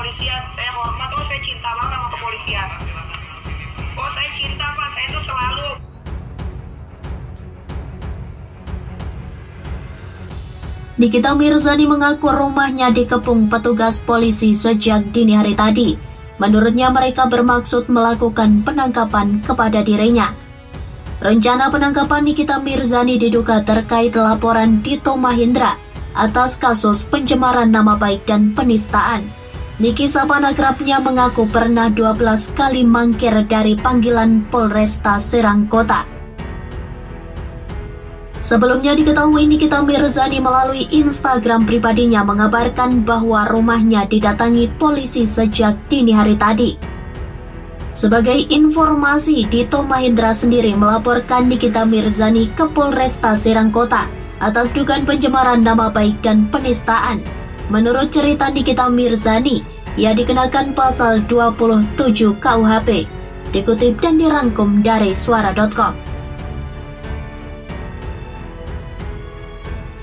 kepolisian. Saya hormat, saya cinta banget sama kepolisian. Saya cinta Pak, saya tuh selalu. Nikita Mirzani mengaku rumahnya dikepung petugas polisi sejak dini hari tadi. Menurutnya mereka bermaksud melakukan penangkapan kepada dirinya. Rencana penangkapan Nikita Mirzani diduga terkait laporan Dito Mahendra atas kasus pencemaran nama baik dan penistaan. Niki sapa akrabnya mengaku pernah 12 kali mangkir dari panggilan Polresta Serang Kota. Sebelumnya diketahui Nikita Mirzani melalui Instagram pribadinya mengabarkan bahwa rumahnya didatangi polisi sejak dini hari tadi. Sebagai informasi, Dito Mahendra sendiri melaporkan Nikita Mirzani ke Polresta Serang Kota atas dugaan pencemaran nama baik dan penistaan. Menurut cerita Nikita Mirzani, ia dikenakan pasal 27 KUHP. Dikutip dan dirangkum dari suara.com.